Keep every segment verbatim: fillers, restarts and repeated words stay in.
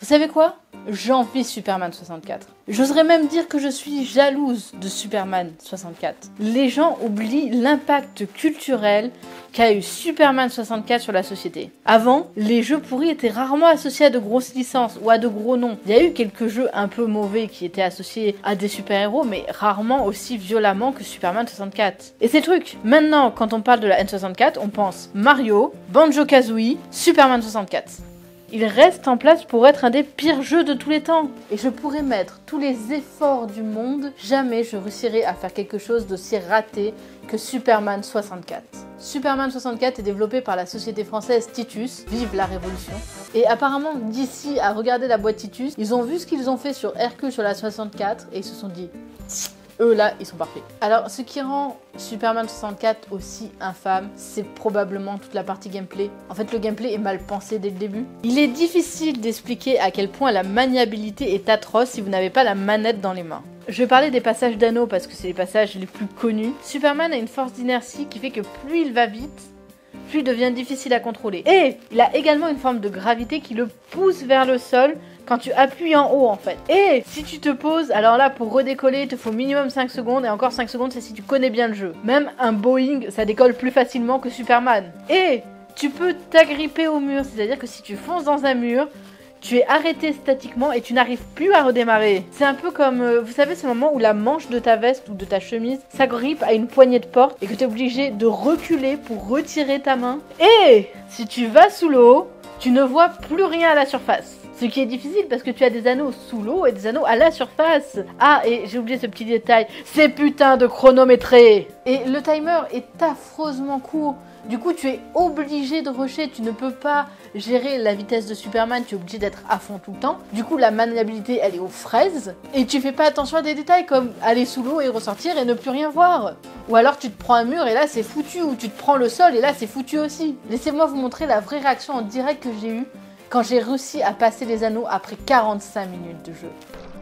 Vous savez quoi? J'envie Superman soixante-quatre. J'oserais même dire que je suis jalouse de Superman soixante-quatre. Les gens oublient l'impact culturel qu'a eu Superman soixante-quatre sur la société. Avant, les jeux pourris étaient rarement associés à de grosses licences ou à de gros noms. Il y a eu quelques jeux un peu mauvais qui étaient associés à des super-héros, mais rarement aussi violemment que Superman soixante-quatre. Et c'est le truc. Maintenant, quand on parle de la N soixante-quatre, on pense Mario, Banjo-Kazooie, Superman soixante-quatre. Il reste en place pour être un des pires jeux de tous les temps. Et je pourrais mettre tous les efforts du monde, jamais je réussirai à faire quelque chose d'aussi raté que Superman soixante-quatre. Superman soixante-quatre est développé par la société française Titus, vive la révolution. Et apparemment, d'ici à regarder la boîte Titus, ils ont vu ce qu'ils ont fait sur Hercule sur la soixante-quatre et ils se sont dit... Eux là, ils sont parfaits. Alors, ce qui rend Superman soixante-quatre aussi infâme, c'est probablement toute la partie gameplay. En fait, le gameplay est mal pensé dès le début. Il est difficile d'expliquer à quel point la maniabilité est atroce si vous n'avez pas la manette dans les mains. Je vais parler des passages d'anneaux parce que c'est les passages les plus connus. Superman a une force d'inertie qui fait que plus il va vite, plus il devient difficile à contrôler. Et il a également une forme de gravité qui le pousse vers le sol quand tu appuies en haut en fait. Et si tu te poses, alors là pour redécoller il te faut minimum cinq secondes et encore cinq secondes c'est si tu connais bien le jeu. Même un Boeing ça décolle plus facilement que Superman. Et tu peux t'agripper au mur, c'est-à-dire que si tu fonces dans un mur, tu es arrêté statiquement et tu n'arrives plus à redémarrer. C'est un peu comme, euh, vous savez ce moment où la manche de ta veste ou de ta chemise s'agrippe à une poignée de porte et que tu es obligé de reculer pour retirer ta main. Et si tu vas sous l'eau, tu ne vois plus rien à la surface. Ce qui est difficile parce que tu as des anneaux sous l'eau et des anneaux à la surface. Ah, et j'ai oublié ce petit détail, c'est putain de chronométré. Et le timer est affreusement court. Du coup, tu es obligé de rusher, tu ne peux pas gérer la vitesse de Superman, tu es obligé d'être à fond tout le temps. Du coup, la maniabilité, elle est aux fraises. Et tu fais pas attention à des détails comme aller sous l'eau et ressortir et ne plus rien voir. Ou alors tu te prends un mur et là c'est foutu, ou tu te prends le sol et là c'est foutu aussi. Laissez-moi vous montrer la vraie réaction en direct que j'ai eue quand j'ai réussi à passer les anneaux après quarante-cinq minutes de jeu.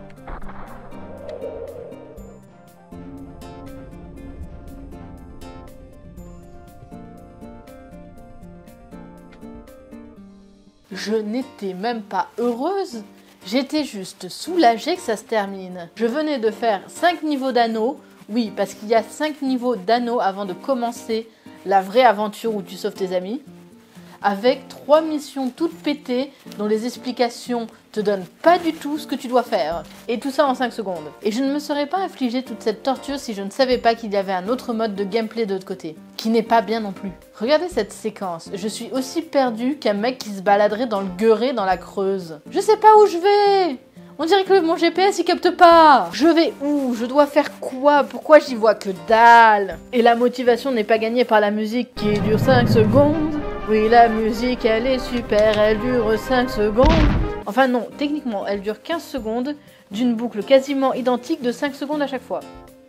Je n'étais même pas heureuse, j'étais juste soulagée que ça se termine. Je venais de faire cinq niveaux d'anneaux, oui parce qu'il y a cinq niveaux d'anneaux avant de commencer la vraie aventure où tu sauves tes amis. Avec trois missions toutes pétées dont les explications te donnent pas du tout ce que tu dois faire. Et tout ça en cinq secondes. Et je ne me serais pas infligé toute cette torture si je ne savais pas qu'il y avait un autre mode de gameplay de l'autre côté. Qui n'est pas bien non plus. Regardez cette séquence. Je suis aussi perdue qu'un mec qui se baladerait dans le gueuret dans la Creuse. Je sais pas où je vais. On dirait que mon G P S il capte pas. Je vais où? Je dois faire quoi? Pourquoi j'y vois que dalle? Et la motivation n'est pas gagnée par la musique qui dure cinq secondes. Oui, la musique, elle est super, elle dure cinq secondes. Enfin non, techniquement, elle dure quinze secondes d'une boucle quasiment identique de cinq secondes à chaque fois.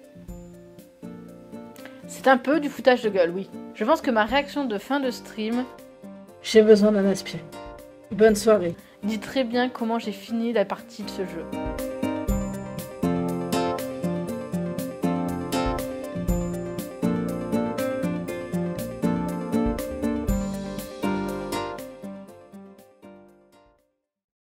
C'est un peu du foutage de gueule, oui. Je pense que ma réaction de fin de stream... J'ai besoin d'un aspirine. Bonne soirée. Dit très bien comment j'ai fini la partie de ce jeu.